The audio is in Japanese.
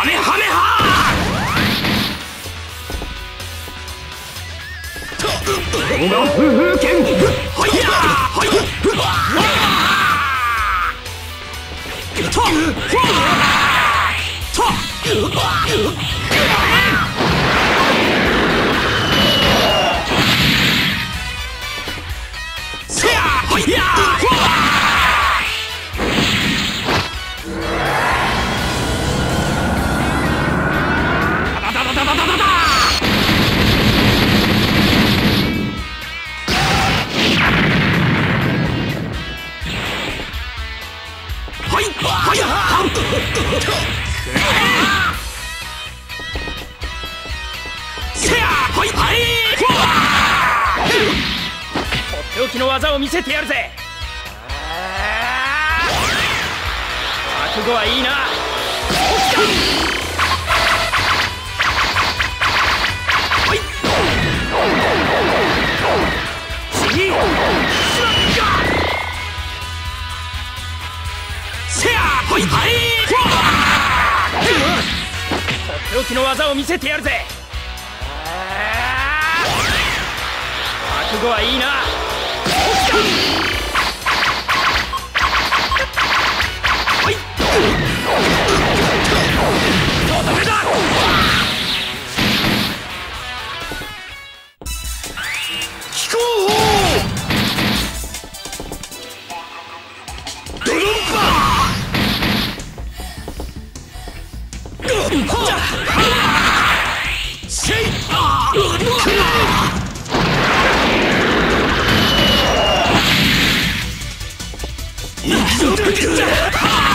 ハメハメハ動画風剣はいやはいとせやはいやとっておきの技を見せてやるぜ。覚悟はいいな。はい次せやはいはいとっておきの技を見せてやるぜ。覚悟はいいな。はいとどめだ。飛行砲ドロンパシェイ行くぞ。